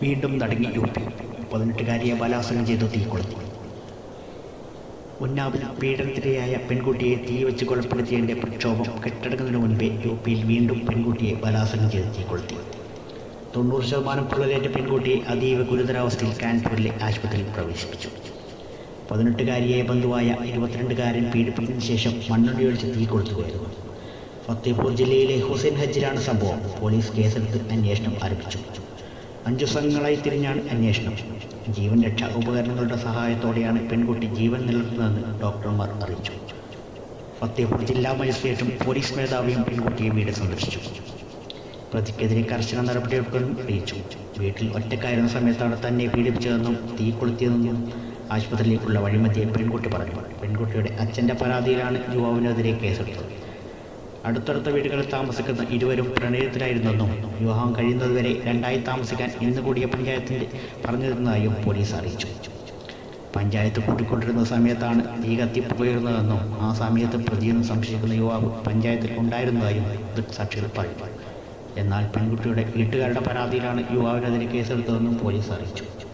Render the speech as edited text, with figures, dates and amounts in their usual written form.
വീണ്ടും നടുങ്ങി UP. 18-കാരിയെ ബലാത്സംഗം ചെയ്തു തീകൊളുത്തി. ഉന്നാവിൽ പീഡനത്തിനിരയായ പെൺകുട്ടിയെ തീവെച്ച് കൊലപ്പെടുത്തിയതിൻ്റെ പ്രക്ഷോഭം കെട്ടടങ്ങുന്നതിന് മുൻപേ UPയിൽ വീണ്ടും പെൺകുട്ടിയെ ബലാത്സംഗം ചെയ്ത് തീകൊളുത്തി. 90% പൊള്ളലേറ്റ പെൺകുട്ടിയെ അതീവ ഗുരുതരാവസ്ഥയിൽ കാൺപൂരിലെ ആശുപത്രിയിൽ പ്രവേശിപ്പിച്ചു. 18-കാരിയെ ബന്ധുവായ 22-കാരൻ പീഡിപ്പിച്ചതിന് ശേഷം മണ്ണെണ്ണയൊഴിച്ച് തീ കൊളുത്തുകയായിരുന്നു. ഫത്തേപൂർ ജില്ലയിലെ ഹുസൈൻ ഹജ്ജിലാണ് സംഭവം. പോലീസ് കേസെടുത്ത് അന്വേഷണം ആരംഭിച്ചു. 5 സംഘങ്ങളായി തിരിഞ്ഞാണ് അന്വേഷണം. ജീവൻ രക്ഷാ ഉപകരണങ്ങളുടെ സഹായത്തോടെയാണ് പെൺകുട്ടി ജീവൻ നിലനിർത്തുന്നതെന്ന് ഡോക്ടർമാർ അറിയിച്ചു. ഫത്തേപൂർ ജില്ലാ മജിസ്ട്രേറ്റും പോലീസ് മേധാവിയും പെൺകുട്ടിയെ വീട് സന്ദർശിച്ചു. പ്രതിക്കെതിരെ കർശന നടപടിയെടുക്കുമെന്നും അറിയിച്ചു. വീട്ടിൽ ഒറ്റക്കായിരുന്ന സമയത്താണ് തന്നെ പീഡിപ്പിച്ചതെന്നും തീ കൊളുത്തിയതെന്നും ആശുപത്രിയിലേക്കുള്ള വഴിമധ്യേ പെൺകുട്ടി പറഞ്ഞു. പെൺകുട്ടിയുടെ അച്ഛൻ്റെ പരാതിയിലാണ് യുവാവിനെതിരെ കേസെടുത്തത്. അടുത്തടുത്ത വീടുകളിൽ താമസിക്കുന്ന ഇരുവരും പ്രണയത്തിലായിരുന്നെന്നും വിവാഹം കഴിയുന്നതുവരെ രണ്ടായി താമസിക്കാൻ ഇന്ന് കൂടിയ പഞ്ചായത്തിൻ്റെ പറഞ്ഞിരുന്നതായും പോലീസ് അറിയിച്ചു. പഞ്ചായത്ത് കൂട്ടിക്കൊണ്ടിരുന്ന സമയത്താണ് തീ കത്തിപ്പുകയുന്നതെന്നും ആ സമയത്ത് പ്രതിയെന്ന് സംശയിക്കുന്ന യുവാവ് പഞ്ചായത്തിൽ ഉണ്ടായിരുന്നതായും ദൃക്സാക്ഷികൾ പറഞ്ഞു. എന്നാൽ പെൺകുട്ടിയുടെ വീട്ടുകാരുടെ പരാതിയിലാണ് യുവാവിനെതിരെ കേസെടുത്തതെന്നും പോലീസ് അറിയിച്ചു.